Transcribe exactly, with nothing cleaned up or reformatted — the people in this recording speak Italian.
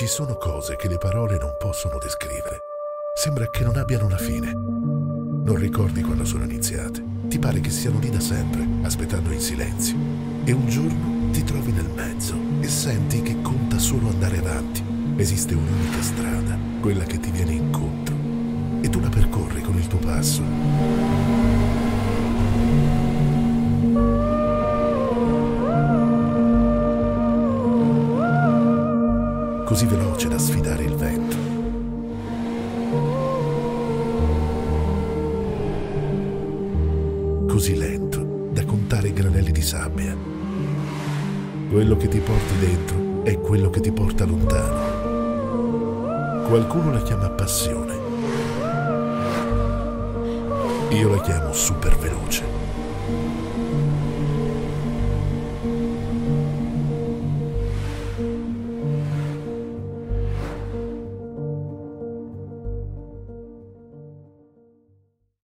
Ci sono cose che le parole non possono descrivere. Sembra che non abbiano una fine. Non ricordi quando sono iniziate. Ti pare che siano lì da sempre, aspettando in silenzio. E un giorno ti trovi nel mezzo e senti che conta solo andare avanti. Esiste un'unica strada, quella che ti viene incontro. E tu la percorri con il tuo passo. Così veloce da sfidare il vento. Così lento da contare i granelli di sabbia. Quello che ti porti dentro è quello che ti porta lontano. Qualcuno la chiama passione. Io la chiamo super veloce.